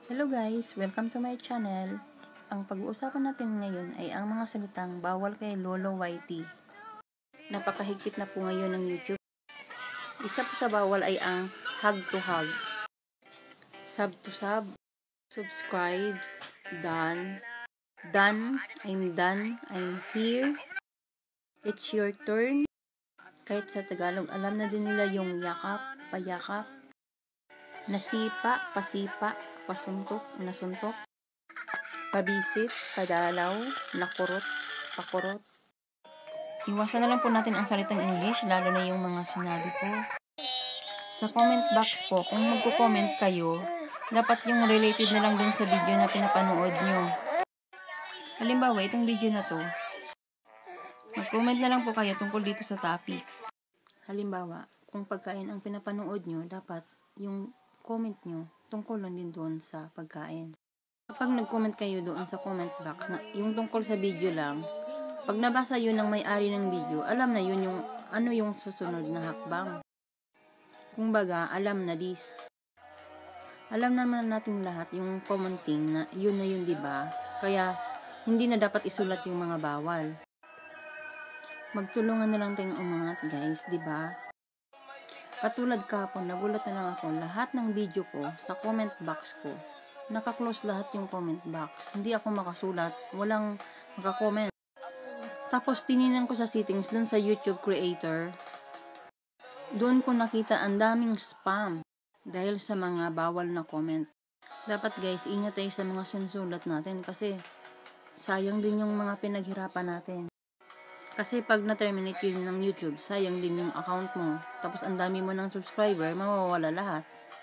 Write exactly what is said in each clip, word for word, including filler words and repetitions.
Hello guys! Welcome to my channel. Ang pag-uusapan natin ngayon ay ang mga salitang bawal kay Lolo Whitey. Napakahigpit na po ngayon ng YouTube. Isa po sa bawal ay ang hug to hug, sub to sub, subscribes, done, done, I'm done, I'm here, it's your turn. Kahit sa Tagalog, alam na din nila yung yakap, payakap, nasipa, pasipa, pasuntok, nasuntok, pabisit, padalaw, nakurot, pakurot. Iwasan na lang po natin ang salitang English, lalo na yung mga sinabi ko. Sa comment box po, kung magko-comment kayo, dapat yung related na lang din sa video na pinapanood nyo. Halimbawa, itong video na to, mag-comment na lang po kayo tungkol dito sa topic. Halimbawa, kung pagkain ang pinapanood nyo, dapat yung comment nyo tungkol lang din doon sa pagkain. Kapag nag-comment kayo doon sa comment box, na yung tungkol sa video lang, pag nabasa yun ng may-ari ng video, alam na yun yung ano yung susunod na hakbang. Kumbaga, alam na this. Alam naman natin lahat yung commenting na yun na yun, diba? Kaya, hindi na dapat isulat yung mga bawal. Magtulungan na lang tayong umangat, guys, diba? Katulad kapon, nagulat na lang ako, lahat ng video ko, sa comment box ko, naka-close lahat yung comment box. Hindi ako makasulat, walang maka-comment. Tapos, tininan ko sa settings dun sa YouTube Creator, doon ko nakita ang daming spam dahil sa mga bawal na comment. Dapat guys, ingat tayo sa mga sinusulat natin kasi sayang din yung mga pinaghirapan natin. Kasi pag na-terminate yun ng YouTube, sayang din yung account mo. Tapos ang dami mo ng subscriber, mawawala lahat.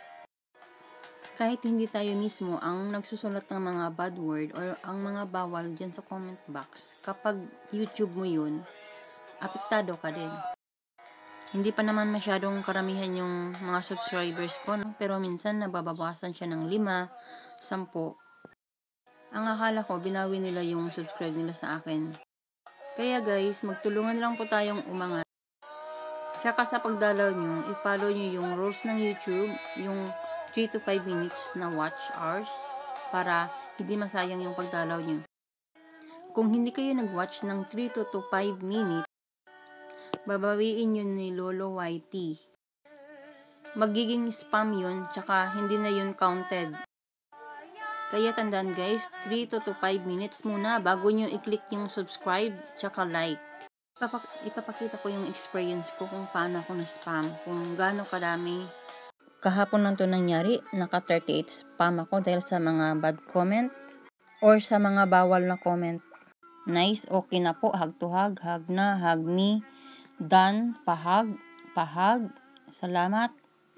Kahit hindi tayo mismo ang nagsusulat ng mga bad word or ang mga bawal dyan sa comment box, kapag YouTube mo yun, apektado ka din. Hindi pa naman masyadong karamihan yung mga subscribers ko, no? Pero minsan nababawasan siya ng lima, sampo. Ang akala ko, binawi nila yung subscribe nila sa akin. Kaya guys, magtulungan lang po tayong umangat. Tsaka sa pagdalaw nyo, i-follow nyo yung rules ng YouTube, yung three to five minutes na watch hours, para hindi masayang yung pagdalaw nyo. Kung hindi kayo nag-watch ng three to five minutes, babawiin yun ni Lolo Whitey. Magiging spam yun, tsaka hindi na yun counted. Kaya tandaan guys, three to five minutes muna bago nyo i-click yung subscribe, tsaka like. Ipapak ipapakita ko yung experience ko kung paano ako na-spam, kung gaano kadami. Kahapon lang to nangyari, naka thirty-eight spam ako dahil sa mga bad comment or sa mga bawal na comment. Nice, okay na po, hug to hug, hug na, hug me. Done, pahag, pahag, salamat.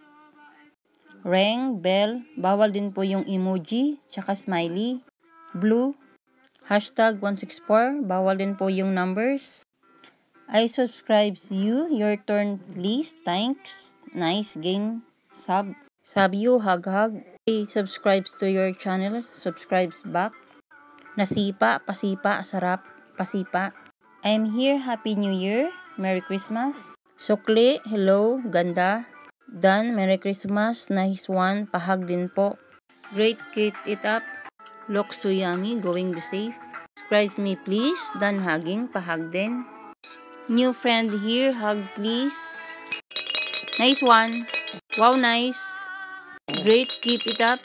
Ring, bell, bawal din po yung emoji, tsaka smiley. Blue, hashtag one six four, bawal din po yung numbers. I subscribe you, your turn please, thanks. Nice game, sub. Sub you, hug hug. I subscribes to your channel, subscribes back. Nasipa, pasipa, sarap, pasipa. I'm here, Happy New Year. Merry Christmas. Sukli, hello, ganda. Done, Merry Christmas. Nice one, pahag din po. Great, keep it up. Looks so yummy, going be safe. Subscribe me please. Done hugging, pahag din. New friend here, hug please. Nice one. Wow, nice. Great, keep it up.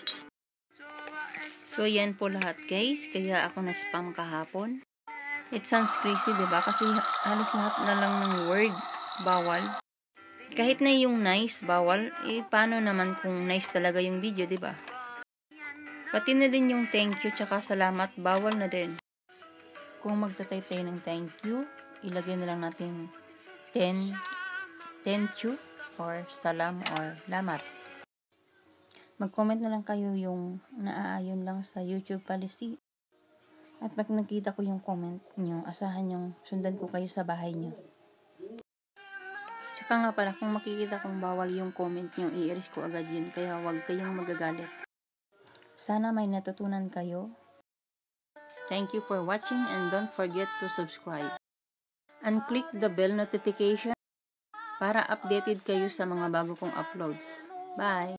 So, yan po lahat guys. Kaya ako na-spam kahapon. It sounds crazy, diba? Kasi halos lahat na lang ng word, bawal. Kahit na yung nice, bawal, eh, paano naman kung nice talaga yung video, diba? Pati na din yung thank you, tsaka salamat, bawal na din. Kung magtatay tayo ng thank you, ilagay na lang natin ten, thank you, or salam, or lamat. Mag-comment na lang kayo yung naaayon lang sa YouTube policy. At pag nakita ko yung comment nyo, asahan yung sundan ko kayo sa bahay nyo. Tsaka nga pala, kung makikita kong bawal yung comment nyo, i-erase ko agad yun. Kaya huwag kayong magagalit. Sana may natutunan kayo. Thank you for watching and don't forget to subscribe. And click the bell notification para updated kayo sa mga bago kong uploads. Bye!